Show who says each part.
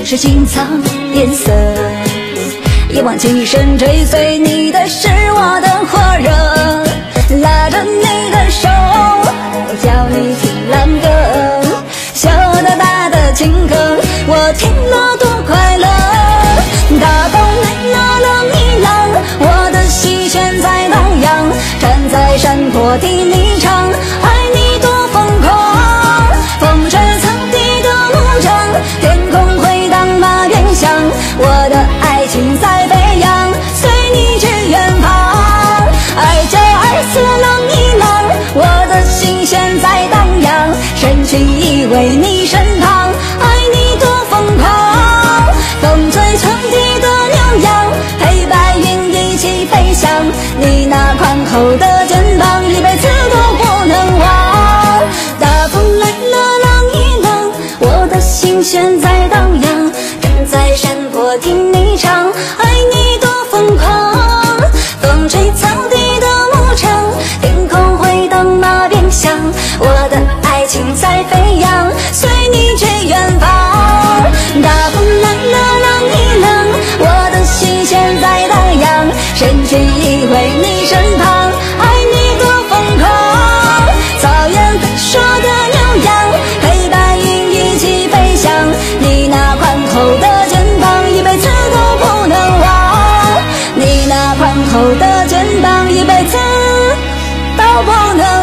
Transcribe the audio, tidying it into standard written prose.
Speaker 1: 是心藏颜色。一往情深，追随你的是我的火热，拉着你的手，叫你听浪歌，小的大的情歌，我听了多快乐。大风来了，浪一浪，我的心弦在荡漾，站在山坡替你唱，爱你多疯狂。风吹草低的牧场，天空回荡马鞭响，我的爱情在飞扬，随你去远方。爱就爱似浪一浪，我的心弦在荡漾，深情依偎你身旁，爱你多疯狂。风吹草低的牛羊，陪白云一起飞翔，你那宽厚的肩膀，一辈子都不能忘。大风来了，浪一浪，我的心弦在荡漾，站在山坡听你唱，爱你多疯狂。风吹草低的牧场，天空回荡马鞭响，我的爱情在飞扬，随你去远方。大风来了，浪一浪，我的心弦在荡漾，深情依偎你身旁，爱你多疯狂。草原飞说的牛羊，陪白云一起飞翔，你那宽厚的肩膀，一辈子都不能忘。你那宽厚的肩膀，一辈子都不能忘。